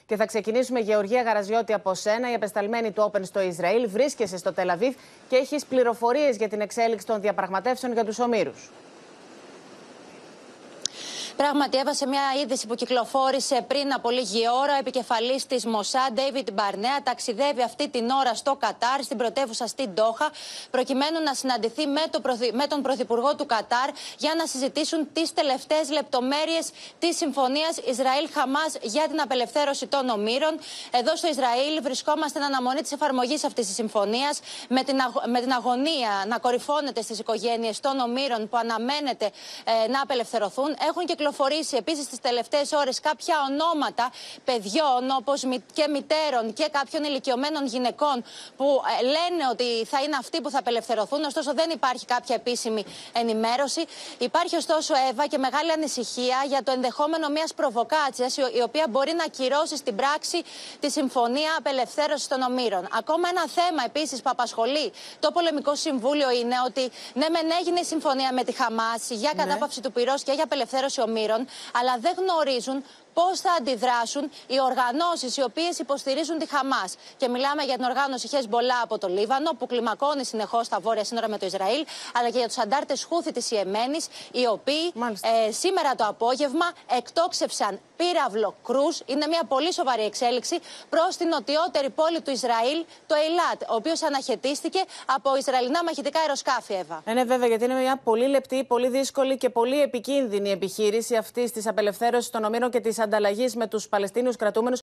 Και θα ξεκινήσουμε, Γεωργία Γαραζιώτη, από σένα. Η απεσταλμένη του Open στο Ισραήλ. Βρίσκεσαι στο Τελ-Αβίβ και έχεις πληροφορίες για την εξέλιξη των διαπραγματεύσεων για τους ομήρους. Πράγματι, έβασε μια είδηση που κυκλοφόρησε πριν από λίγη ώρα. Ο επικεφαλής της Μοσάντ, Ντέιβιντ Μπαρνέα, ταξιδεύει αυτή την ώρα στο Κατάρ, στην πρωτεύουσα στην Ντόχα, προκειμένου να συναντηθεί με τον πρωθυπουργό του Κατάρ για να συζητήσουν τις τελευταίες λεπτομέρειες της συμφωνίας Ισραήλ-Χαμάς για την απελευθέρωση των ομήρων. Εδώ στο Ισραήλ βρισκόμαστε εν αναμονή της εφαρμογής αυτής της συμφωνίας, με την αγωνία να κορυφώνεται στις οικογένειες των ομήρων που αναμένεται να απελευθερωθούν. Έχουν κυκλοφορήσει επίσης τις τελευταίες ώρες κάποια ονόματα παιδιών, όπως και μητέρων και κάποιων ηλικιωμένων γυναικών, που λένε ότι θα είναι αυτοί που θα απελευθερωθούν. Ωστόσο, δεν υπάρχει κάποια επίσημη ενημέρωση. Υπάρχει, ωστόσο, Εύα, και μεγάλη ανησυχία για το ενδεχόμενο μιας προβοκάτσιας, η οποία μπορεί να ακυρώσει στην πράξη τη Συμφωνία Απελευθέρωσης των Ομήρων. Ακόμα ένα θέμα επίσης που απασχολεί το Πολεμικό Συμβούλιο είναι ότι ναι, μεν έγινε η συμφωνία με τη Χαμάς για κατάπαυση του πυρός και για απελευθέρωση ομήρων, αλλά δεν γνωρίζουν πώς θα αντιδράσουν οι οργανώσεις οι οποίες υποστηρίζουν τη Χαμάς. Και μιλάμε για την οργάνωση Χεσμπολά από το Λίβανο, που κλιμακώνει συνεχώς τα βόρεια σύνορα με το Ισραήλ, αλλά και για τους αντάρτες Χούθη της Ιεμένης, οι οποίοι σήμερα το απόγευμα εκτόξευσαν πύραυλο Κρούς. Είναι μια πολύ σοβαρή εξέλιξη προς την νοτιότερη πόλη του Ισραήλ, το Ειλάτ, ο οποίος αναχαιτίστηκε από Ισραηλινά μαχητικά αεροσκάφη, Εύα. Ναι, βέβαια, γιατί είναι μια πολύ λεπτή, πολύ δύσκολη και πολύ επικίνδυνη επιχείρηση αυτή τη απελευθέρωση των ομήρων και τη ανταλλαγής με τους Παλαιστίνιους κρατούμενους.